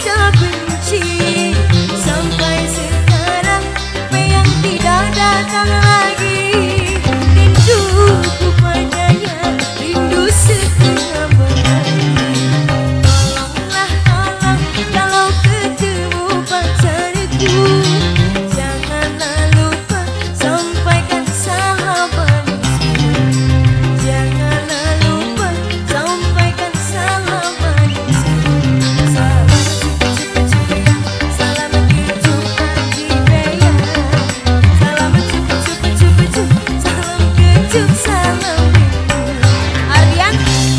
sudah benci. Sampai sekarang Peyang tidak datang lagi. Rinduku padanya, rindu setengah mati. Tolonglah tolong, kalau ketemu pacarku, janganlah lupa sampaikan salam manisku. Janganlah lupa sampaikan salam manisku. Salam cukup-cukup, salam kejutan di Peyang. Salam cukup-cukup, salam kejup, salam rindu. Aryan,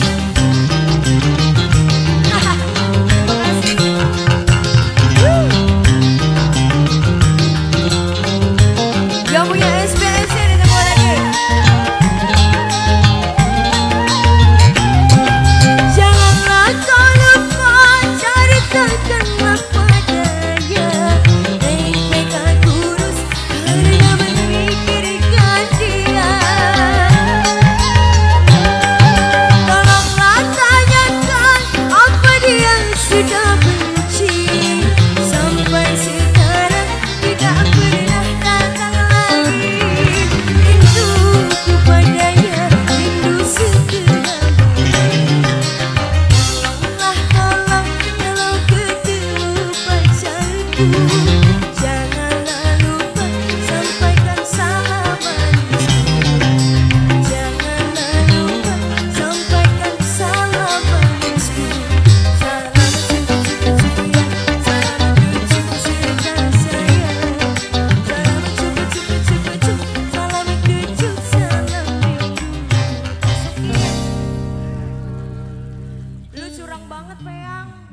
yang punya SPFC ditemu lagi. Janganlah kau lupa ceritakanlah padanya. Baik-baik kurus karena memikirkan dia. Tolonglah tanyakan apa dia sudah benci. Sampai sekarang tidak pernah datang lagi. Rinduku padanya, rindu setengah mati. Tolonglah tolong, kalau ketemu pacarku, janganlah lupa sampaikan salam manisku. Janganlah lupa sampaikan salam manisku. Salam cukup-cukup ya, salam kejup segar sayang. Salam cukup-cukup, salam kejup, salam rindu. Lu curang banget, Peyang.